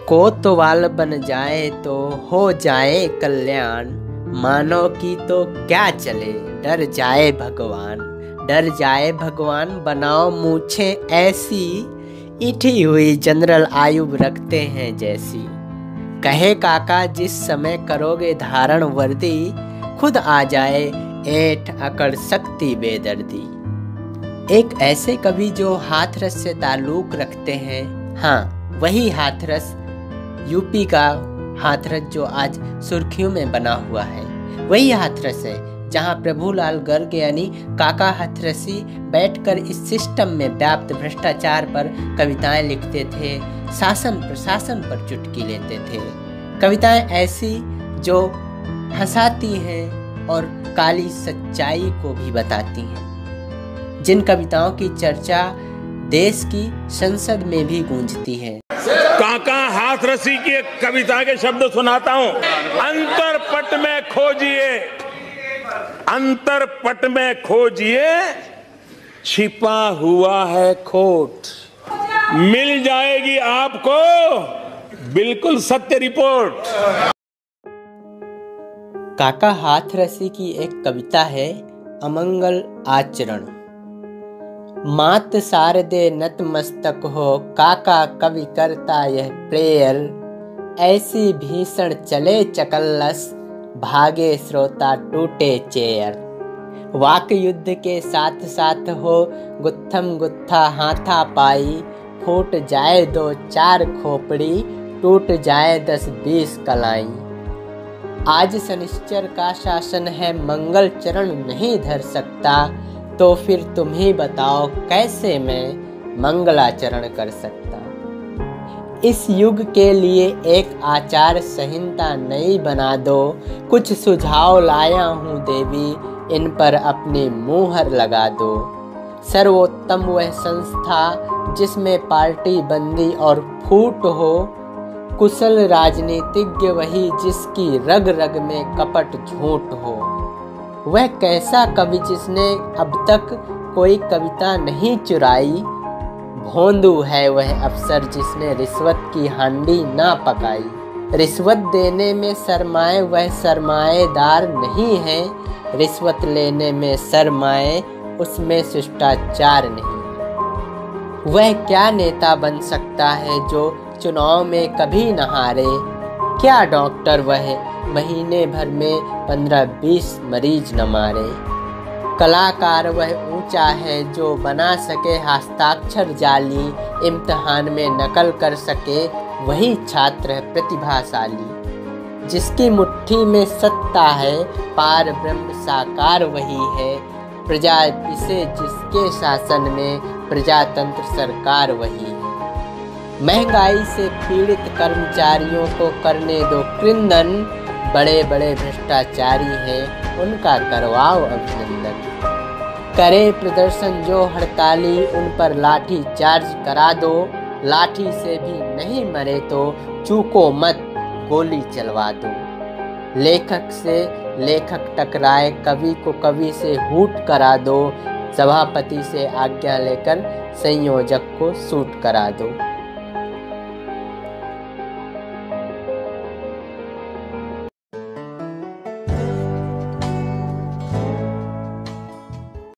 कोतवाल बन जाए तो हो जाए कल्याण, मानव की तो क्या चले डर जाए भगवान। डर जाए भगवान बनाओ मूछे ऐसी, ईठी हुई जनरल आयुब रखते हैं जैसी। कहे काका जिस समय करोगे धारण वर्दी, खुद आ जाए ऐठ अकड़ सकती बेदर्दी। एक ऐसे कवि जो हाथरस से ताल्लुक रखते हैं, हाँ वही हाथरस, यूपी का हाथरस जो आज सुर्खियों में बना हुआ है, वही हाथरस है जहाँ प्रभुलाल गर्ग यानी काका हाथरसी बैठकर इस सिस्टम में व्याप्त भ्रष्टाचार पर कविताएं लिखते थे, शासन प्रशासन पर चुटकी लेते थे। कविताएं ऐसी जो हंसाती हैं और काली सच्चाई को भी बताती हैं, जिन कविताओं की चर्चा देश की संसद में भी गूंजती है। काका हाथरसी की एक कविता के शब्द सुनाता हूं। अंतरपट में खोजिए, अंतरपट में खोजिए, छिपा हुआ है खोट, मिल जाएगी आपको बिल्कुल सत्य रिपोर्ट। काका हाथरसी की एक कविता है अमंगल आचरण। मात शारदे नतमस्तक हो, काका कवि करता यह प्रेयर। ऐसी भीषण चले चकल्लस, भागे श्रोता टूटे चेयर। वाक युद्ध के साथ साथ हो, गुत्थम गुत्था हाथा पाई। फूट जाए 2-4 खोपड़ी, टूट जाए 10-20 कलाई। आज शनिश्चर का शासन है, मंगल चरण नहीं धर सकता। तो फिर तुम ही बताओ कैसे मैं मंगलाचरण कर सकता। इस युग के लिए एक आचार संहिता नई बना दो। कुछ सुझाव लाया हूँ देवी, इन पर अपनी मुहर लगा दो। सर्वोत्तम वह संस्था जिसमें पार्टी बंदी और फूट हो। कुशल राजनीतिज्ञ वही जिसकी रग रग में कपट झूठ हो। वह कैसा कवि जिसने अब तक कोई कविता नहीं चुराई। भोंदू है वह अफसर जिसने रिश्वत की हांडी ना पकाई। रिश्वत देने में शर्माए वह सरमाएदार नहीं है। रिश्वत लेने में शर्माए उसमें शिष्टाचार नहीं। वह क्या नेता बन सकता है जो चुनाव में कभी न हारे। क्या डॉक्टर वह महीने भर में 15-20 मरीज न मारे। कलाकार वह ऊंचा है जो बना सके हस्ताक्षर जाली। इम्तिहान में नकल कर सके वही छात्र है प्रतिभाशाली। जिसकी मुट्ठी में सत्ता है, पार ब्रह्म साकार वही है। प्रजा पिसे जिसके शासन में, प्रजातंत्र सरकार वही है। महंगाई से पीड़ित कर्मचारियों को करने दो क्रंदन। बड़े बड़े भ्रष्टाचारी हैं उनका करवाओ अभिनंदन। करे प्रदर्शन जो हड़ताली, उन पर लाठी चार्ज करा दो। लाठी से भी नहीं मरे तो चूको मत, गोली चलवा दो। लेखक से लेखक टकराए, कवि को कवि से हूट करा दो। सभापति से आज्ञा लेकर संयोजक को शूट करा दो।